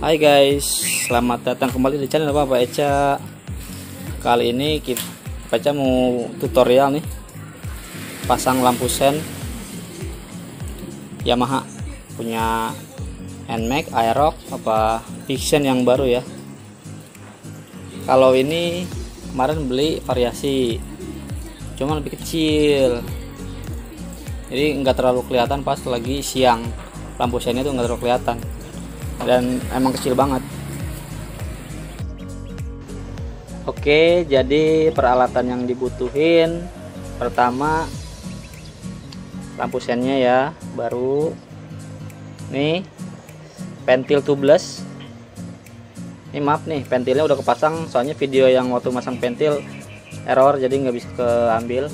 Hai guys, selamat datang kembali di channel Bapak Eca. Kali ini Bapak Eca mau tutorial nih, pasang lampu sen Yamaha punya NMAX, Aerox, apa Vixen yang baru ya. Kalau ini kemarin beli variasi, cuma lebih kecil, jadi nggak terlalu kelihatan pas lagi siang. Lampu sennya tuh nggak terlalu kelihatan dan emang kecil banget. Oke, jadi peralatan yang dibutuhin, pertama lampu sennya ya, baru nih pentil tubeless. Ini maaf nih, pentilnya udah kepasang, soalnya video yang waktu masang pentil error, jadi nggak bisa keambil.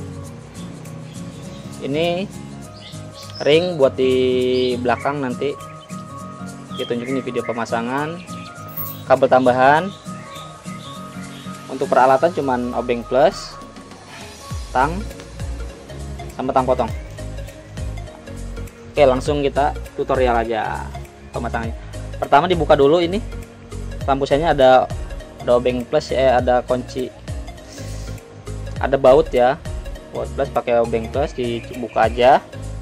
Ini ring buat di belakang, nanti ditunjukin di video pemasangan. Kabel tambahan. Untuk peralatan cuman obeng plus, tang, sama tang potong. Oke, langsung kita tutorial aja pemasangannya. Pertama dibuka dulu ini. Lampu sennya ada obeng plus ya, ada kunci, ada baut ya. Baut plus pakai obeng plus, dibuka aja.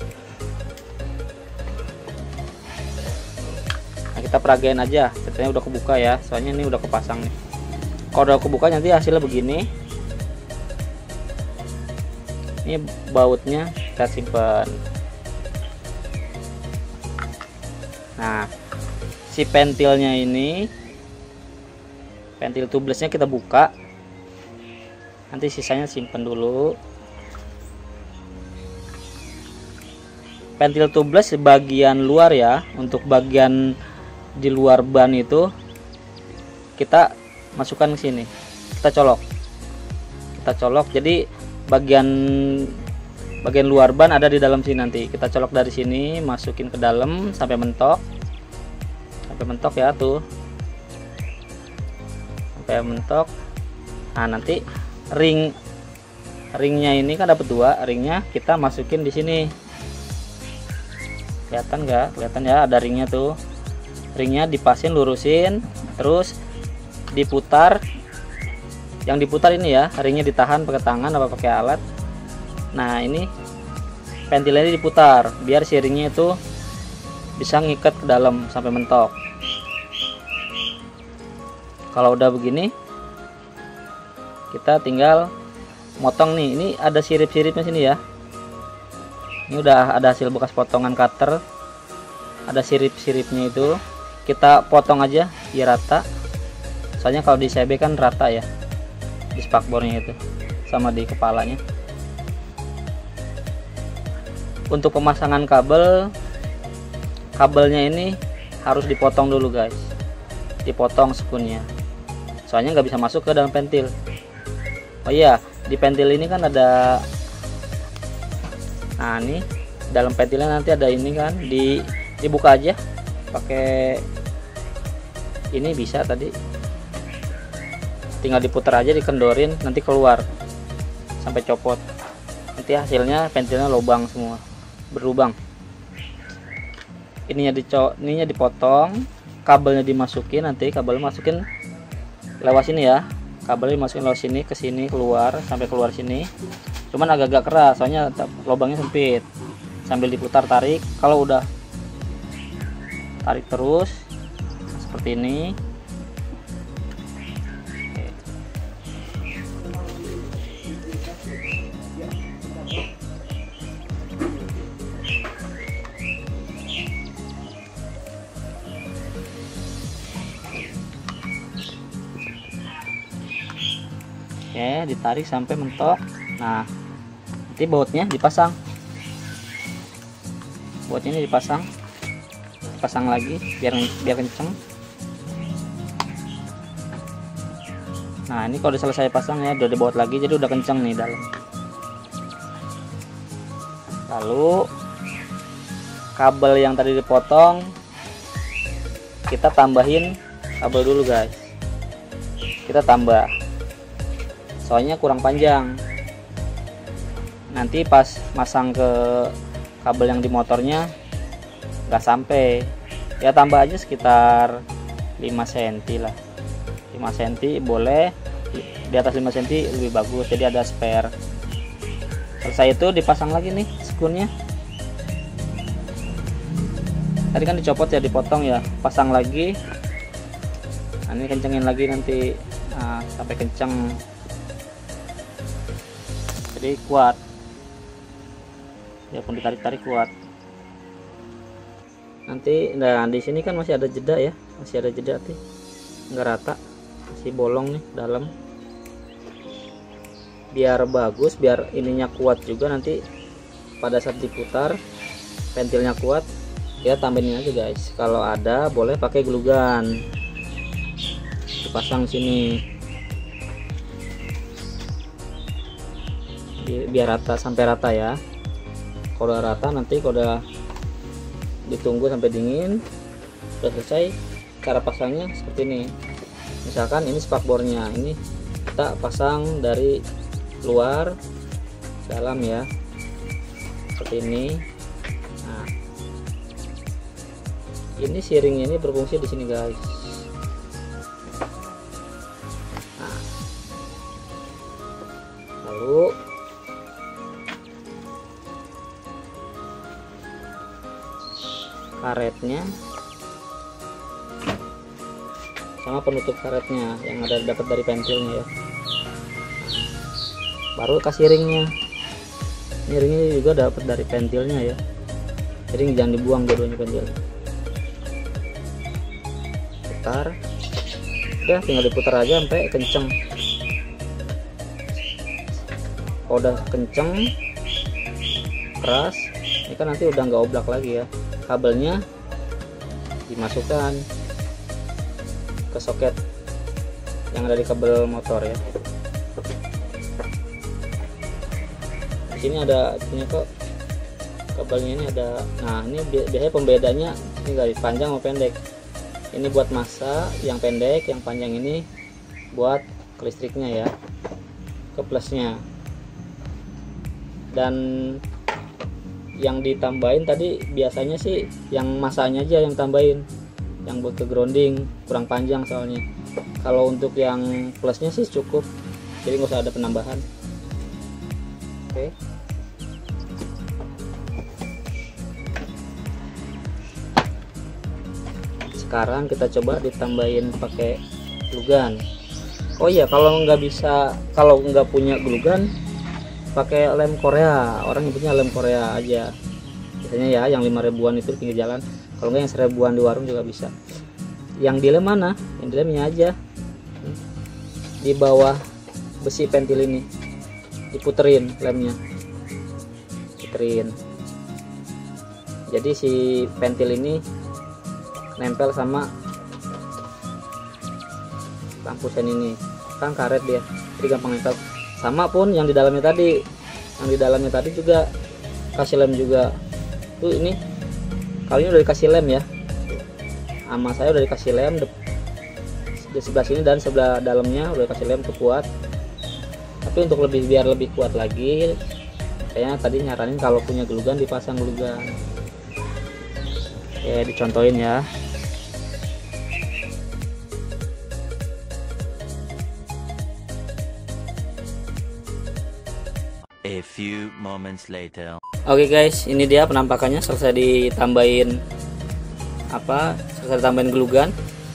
Nah, kita peragain aja, setelahnya udah kebuka ya, soalnya ini udah kepasang nih. Kalau udah kebuka nanti hasilnya begini. Ini bautnya kita simpan. Nah, si pentilnya ini, pentil tubelessnya kita buka, nanti sisanya simpan dulu. Pentil tubeless bagian luar ya, untuk bagian di luar ban itu kita masukkan ke sini, kita colok, jadi bagian luar ban ada di dalam sini. Nanti kita colok dari sini, masukin ke dalam sampai mentok ya, tuh sampai mentok. Nah, nanti ringnya ini kan dapat dua, ringnya kita masukin di sini. Kelihatan nggak? Kelihatan ya, ada ringnya tuh. Ringnya dipasin, lurusin, terus diputar. Yang diputar ini ya, ringnya ditahan pakai tangan apa pakai alat. Nah, ini pentilnya diputar biar si ringnya itu bisa ngikat ke dalam sampai mentok. Kalau udah begini, kita tinggal motong nih. Ini ada sirip-siripnya sini ya. Ini udah ada hasil bekas potongan cutter, ada sirip-siripnya itu. Kita potong aja biar rata, soalnya kalau di CB kan rata ya, di spakbornya itu sama di kepalanya. Untuk pemasangan kabelnya ini harus dipotong dulu guys, dipotong sekunnya, soalnya nggak bisa masuk ke dalam pentil. Oh iya, di pentil ini kan ada, nah ini dalam pentilnya nanti ada ini kan, dibuka aja pakai ini, bisa tadi tinggal diputar aja, dikendorin, nanti keluar sampai copot. Nanti hasilnya pentilnya lubang semua, berlubang. Ininya dipotong, kabelnya dimasukin, nanti kabel masukin lewat sini ya, kabelnya dimasukin lewat sini ke sini, keluar sampai keluar sini. Cuman agak-agak keras, soalnya lubangnya sempit. Sambil diputar, tarik. Kalau udah tarik terus seperti ini. Oke, ditarik sampai mentok. Nah, nanti bautnya dipasang. Bautnya ini dipasang lagi biar kenceng. Nah, ini kalau udah selesai pasang ya, udah dibaut lagi, jadi udah kenceng nih dalam. Lalu kabel yang tadi dipotong kita tambahin kabel dulu guys, kita tambah, soalnya kurang panjang. Nanti pas masang ke kabel yang di motornya nggak sampai, ya tambah aja sekitar 5 cm lah, 5 cm boleh, di atas 5 cm lebih bagus, jadi ada spare. Selesai itu dipasang lagi nih skunnya. Tadi kan dicopot ya, dipotong ya, pasang lagi. Nah, ini kencengin lagi nanti sampai kenceng, jadi kuat, ya pun ditarik-tarik kuat. Nanti nah di sini kan masih ada jeda ya, masih ada jeda nih, nggak rata, masih bolong nih dalam. Biar bagus, biar ininya kuat juga, nanti pada saat diputar ventilnya kuat, ya tambahin aja guys. Kalau ada boleh pakai glue gun, dipasang sini biar rata, sampai rata ya. Kalau udah rata, nanti kalau udah ditunggu sampai dingin, udah selesai. Cara pasangnya seperti ini. Misalkan ini spakbornya, ini kita pasang dari luar dalam ya, seperti ini. Nah, ini siringnya ini berfungsi di sini guys. Nah, lalu karetnya sama penutup karetnya yang ada dapat dari pentilnya ya. Baru kasih ringnya. Ini ringnya juga dapat dari pentilnya ya. Ring jangan dibuang dua-duanya pentil. Putar. Udah tinggal diputar aja sampai kenceng. Kalau udah kenceng, keras, ini kan nanti udah nggak oblak lagi ya. Kabelnya dimasukkan ke soket yang ada di kabel motor ya. Di sini ada punya kok kabelnya, ini ada. Nah, ini biasanya pembedanya ini guys, panjang atau pendek. Ini buat massa yang pendek, yang panjang ini buat ke listriknya ya, ke plusnya. Dan yang ditambahin tadi biasanya sih yang masanya aja yang tambahin, yang buat ke grounding kurang panjang soalnya. Kalau untuk yang plusnya sih cukup, jadi nggak usah ada penambahan. Oke. Sekarang kita coba ditambahin pakai glue gun. Oh iya, kalau nggak punya glue gun, pakai lem Korea. Orang nyebutnya lem Korea aja biasanya ya, yang 5 ribuan itu pinggir jalan. Kalau nggak yang 1 ribuan di warung juga bisa. Yang dilem mana? Yang dilemnya aja di bawah besi pentil ini, diputerin lemnya, puterin. Jadi si pentil ini nempel sama lampu sen ini, kan karet dia, jadi gampang nempel. Sama pun yang di dalamnya tadi, juga kasih lem juga. Tuh ini kali ini udah dikasih lem ya, sama saya udah dikasih lem di sebelah sini dan sebelah dalamnya udah dikasih lem tuh kuat. Tapi untuk biar lebih kuat lagi, kayaknya tadi nyaranin kalau punya glue gun dipasang glue gun. Oke, dicontohin ya. A few moments later. Oke guys, ini dia penampakannya selesai ditambahin glue gun.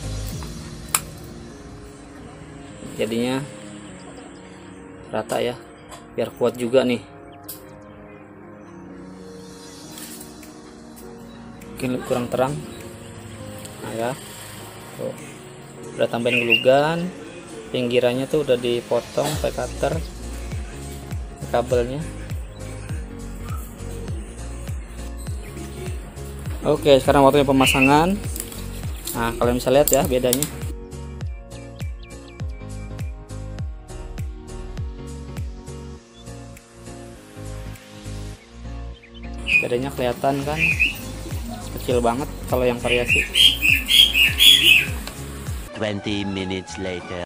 Jadinya rata ya, biar kuat juga nih. Mungkin kurang terang. Nah ya, tuh udah tambahin glue gun, pinggirannya tuh udah dipotong pakai cutter kabelnya. Oke, sekarang waktunya pemasangan. Nah, kalian bisa lihat ya bedanya. Bedanya kelihatan kan, kecil banget kalau yang variasi. 20 minutes later.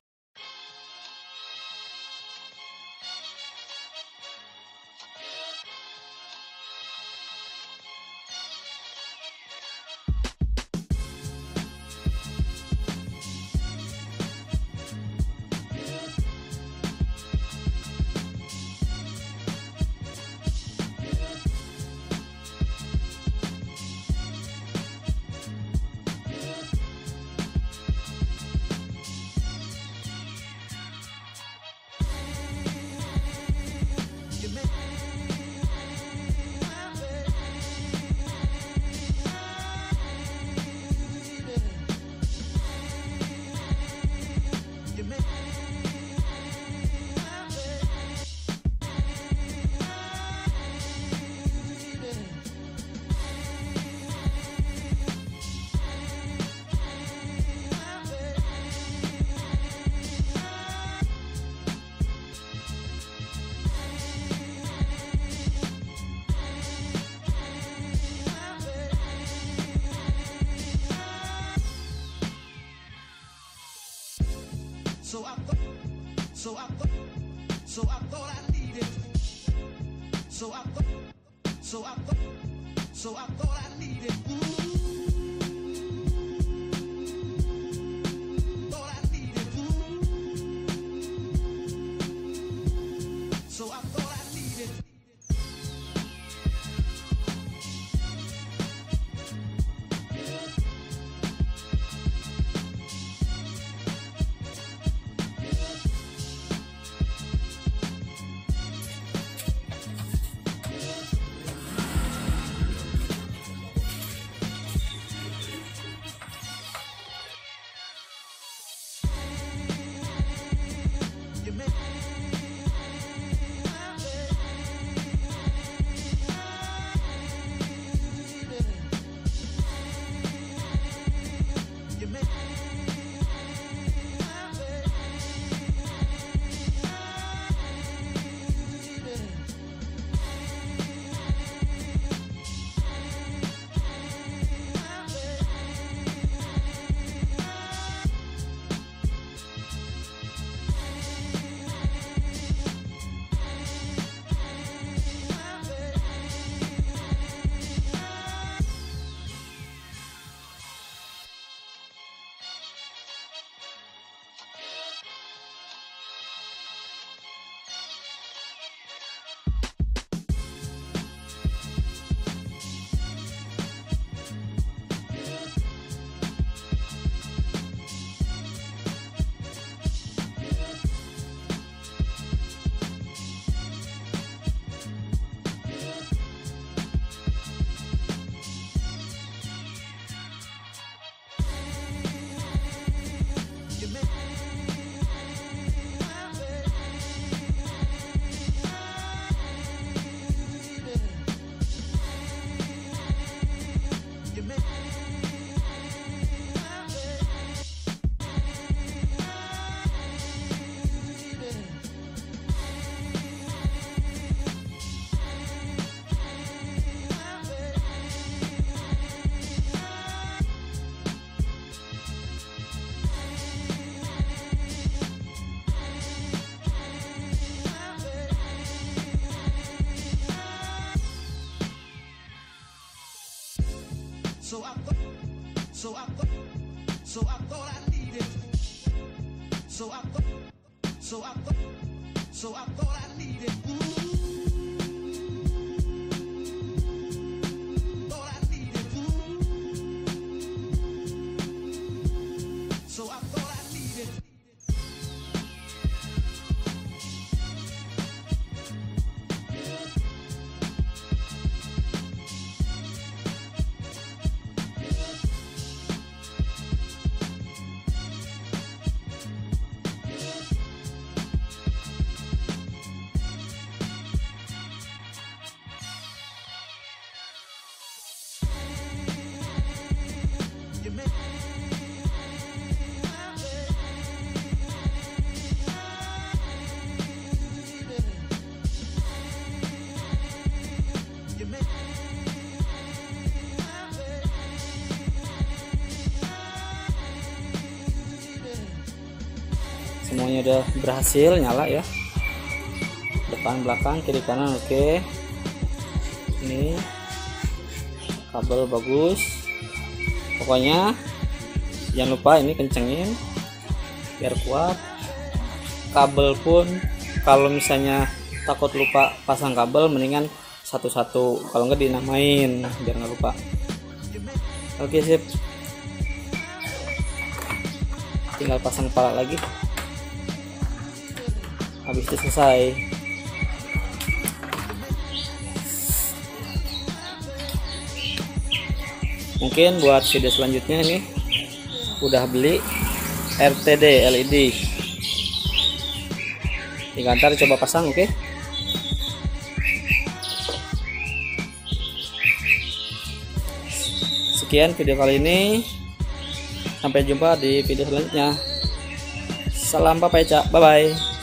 Semuanya udah berhasil nyala ya, depan belakang kiri kanan. Oke, ini kabel bagus, pokoknya jangan lupa ini kencengin biar kuat. Kabel pun kalau misalnya takut lupa pasang kabel, mendingan satu-satu, kalau nggak dinamain biar nggak lupa. Oke, sip, tinggal pasang kepala lagi, habis itu selesai. Mungkin buat video selanjutnya ini udah beli RTD LED, tinggal ntar coba pasang. Oke, sekian video kali ini, sampai jumpa di video selanjutnya. Salam papai cak, bye bye.